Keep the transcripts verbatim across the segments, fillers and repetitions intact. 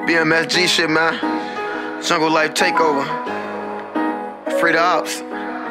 B M S G shit, man. Jungle Life Takeover. Free the ops.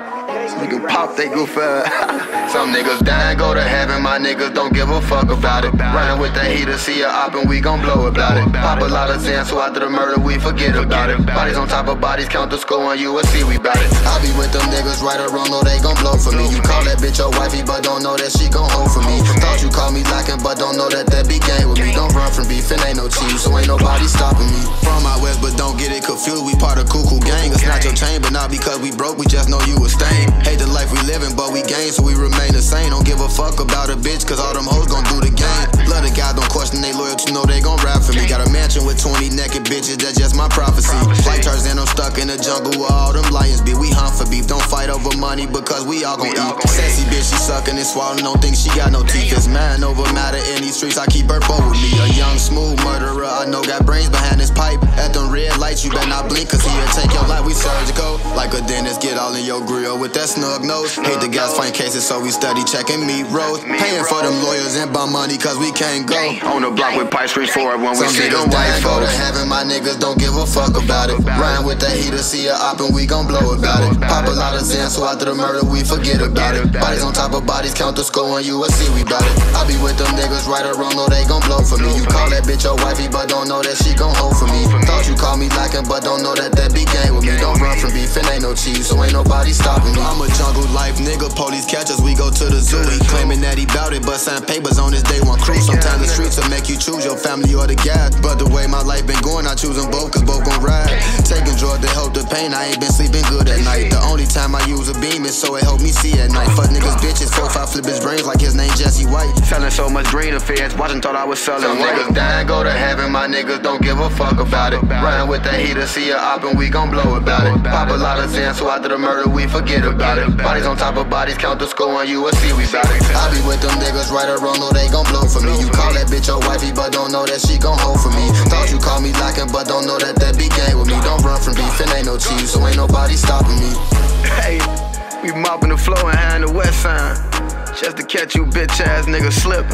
Niggas pop they goof ass. Some niggas die and go to heaven, my niggas don't give a fuck about it. Run with the heater, see a op and we gon' blow about it. Pop a lot of Xan, so after the murder we forget about it. Bodies on top of bodies, count the score on you and see we bout it. I be with them niggas right or wrong, know they gon' blow for me. You call that bitch your wifey, but don't know that she gon' hold for me. Thought you call me lacking, but don't know that that be gang with me. Don't run from beef, and ain't no cheese, so ain't nobody stopping me. From out west, but don't get it confused, we part of Cuckoo Gang. It's not your chain, but not because we broke, we just know you a stain. Hate the life we living, but we gain, so we remain the same. Don't give a fuck about a bitch, cause all them hoes gon' do the game. Love the guy, don't question they loyalty, know they gon' rap for me. Got a mansion with twenty naked bitches, that's just my prophecy. Like Tarzan, I'm stuck in the jungle where all them lions be. We hunt for beef, don't fight over money, because we all gon' eat. Sassy bitch, she sucking and swallowing, don't think she got no teeth. It's man over matter in these streets, I keep her bow with me. A young, smooth murderer, I know got brains behind his pipe. At them red lights, you better not blink, cause he'll take your life. We surgical, like a dentist, get all in your grill with that snug nose. Hate the guys find cases, so we steady checking meat roads. Paying for them lawyers and bum money, cause we can't go on the block with pipe streets for it when we see them white folks. Go to heaven, my niggas don't give a fuck about it. Ryan with the heater, see a op and we gon' blow about it. Pop a lot of Xan, so after the murder we forget about it. Bodies on top of bodies, count the score on you and see we bout it. I be with them niggas right or wrong, know they gon' blow for me. You call that bitch your wifey, but don't know that she gon' hold for me. Thought you call me lacking, but don't know that that be gang with me. Don't run from beef, and ain't no cheese, so ain't nobody stopping me. I'm a Jungle Life nigga, police catch us, we go to the zoo. He claiming that he bout it, but sign papers on his day one crew. Sometimes the streets will make you choose your family or the gas, but the way my life been going, I choose them both, cause both gon' ride. Taking drugs to help the pain, I ain't been sleeping good at night. The only time I use a beam is so it help me see at night. Fuck niggas bitches, four five flip his brains like his name Jesse White. Selling so much green affairs, watching thought I was selling. Some niggas die and go to heaven, my niggas don't give a fuck about it. Ryan with the heater, see a op and we gon' blow about it. Pop a lot of Xan, so after the murder we forget about it. Bodies on top of bodies, count the score on you and see we bout it. I be with them niggas right or wrong, know they gon' blow for me. You call that bitch your wifey, but don't know that she gon' hold for me. Thought you call me lacking, but don't know that that be gang with me. Don't run from beef, and ain't no cheese, so ain't nobody stopping me. Hey, we mopping the floor and hand the west sign, just to catch you bitch ass niggas slipping.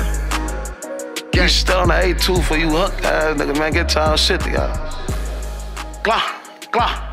You still on the A two for you hook ass nigga, man. Get y'all shit together. Glah, glah.